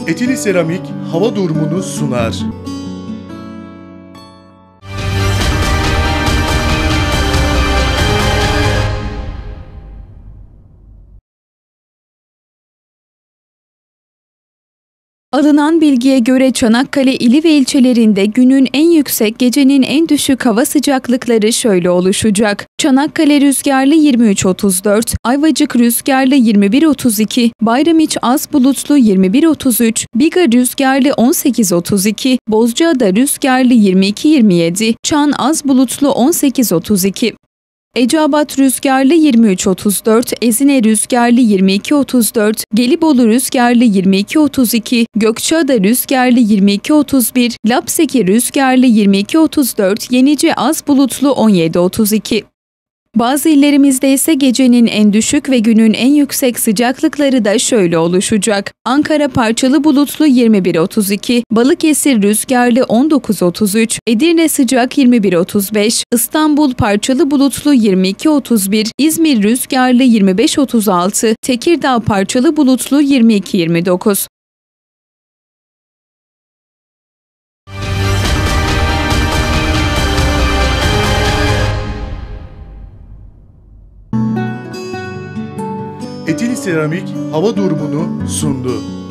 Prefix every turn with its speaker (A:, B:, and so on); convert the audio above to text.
A: Etili Seramik hava durumunu sunar.
B: Alınan bilgiye göre Çanakkale ili ve ilçelerinde günün en yüksek, gecenin en düşük hava sıcaklıkları şöyle oluşacak. Çanakkale rüzgarlı 23-34, Ayvacık rüzgarlı 21-32, Bayramiç az bulutlu 21-33, Biga rüzgarlı 18-32, Bozcaada rüzgarlı 22-27, Çan az bulutlu 18-32. Eceabat rüzgarlı 23-34, Ezine rüzgarlı 22-34, Gelibolu rüzgarlı 22-32, Gökçeada rüzgarlı 22-31, Lapseki rüzgarlı 22-34, Yenice az bulutlu 17-32. Bazı illerimizde ise gecenin en düşük ve günün en yüksek sıcaklıkları da şöyle oluşacak. Ankara parçalı bulutlu 21-32, Balıkesir rüzgarlı 19-33, Edirne sıcak 21-35, İstanbul parçalı bulutlu 22-31, İzmir rüzgarlı 25-36, Tekirdağ parçalı bulutlu 22-29.
A: Etili Seramik hava durumunu sundu.